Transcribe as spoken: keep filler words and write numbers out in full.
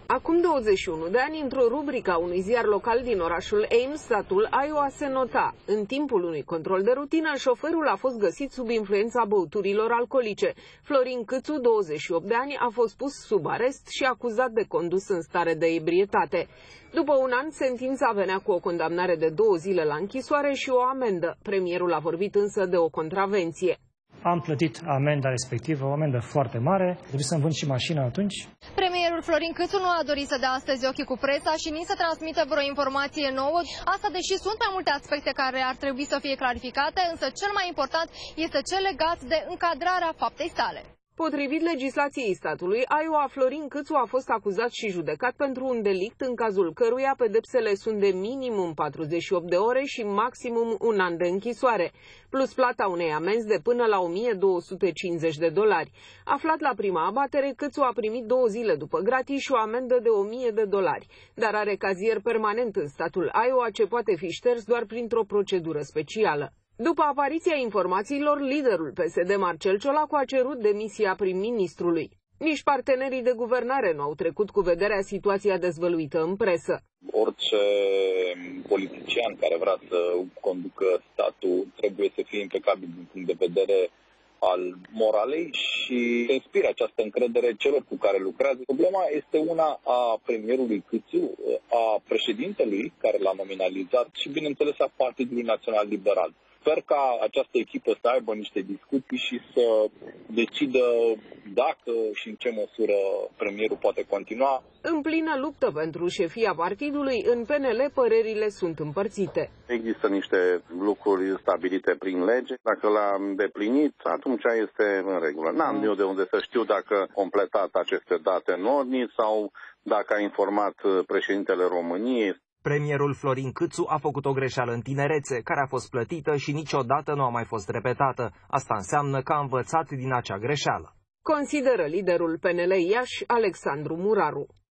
Acum douăzeci și unu de ani, într-o rubrică a unui ziar local din orașul Ames, statul Iowa, se nota: în timpul unui control de rutină, șoferul a fost găsit sub influența băuturilor alcoolice. Florin Câțu, douăzeci și opt de ani, a fost pus sub arest și acuzat de condus în stare de ebrietate. După un an, sentința venea cu o condamnare de două zile la închisoare și o amendă. Premierul a vorbit însă de o contravenție. Am plătit amenda respectivă, o amendă foarte mare, trebuie să-mi vând și mașina atunci. Premierul Florin Câțu nu a dorit să dea astăzi ochii cu presa și nici să transmită vreo informație nouă. Asta deși sunt mai multe aspecte care ar trebui să fie clarificate, însă cel mai important este cel legat de încadrarea faptei sale. Potrivit legislației statului Iowa, Florin Câțu a fost acuzat și judecat pentru un delict în cazul căruia pedepsele sunt de minimum patruzeci și opt de ore și maximum un an de închisoare, plus plata unei amenzi de până la o mie două sute cincizeci de dolari. Aflat la prima abatere, Câțu a primit două zile după gratii și o amendă de o mie de dolari, dar are cazier permanent în statul Iowa ce poate fi șters doar printr-o procedură specială. După apariția informațiilor, liderul P S D Marcel Ciolacu a cerut demisia prim-ministrului. Nici partenerii de guvernare nu au trecut cu vederea situația dezvăluită în presă. Orice politician care vrea să conducă statul trebuie să fie impecabil din punct de vedere al moralei și să inspire această încredere celor cu care lucrează. Problema este una a premierului Câțu, a președintelui care l-a nominalizat și, bineînțeles, a Partidului Național Liberal. Sper ca această echipă să aibă niște discuții și să decidă dacă și în ce măsură premierul poate continua. În plină luptă pentru șefia partidului, în P N L părerile sunt împărțite. Există niște lucruri stabilite prin lege. Dacă l-a îndeplinit, atunci este în regulă. N-am eu de unde să știu dacă a completat aceste date în ordine sau dacă a informat președintele României. Premierul Florin Câțu a făcut o greșeală în tinerețe, care a fost plătită și niciodată nu a mai fost repetată. Asta înseamnă că a învățat din acea greșeală, consideră liderul P N L Iași, Alexandru Muraru.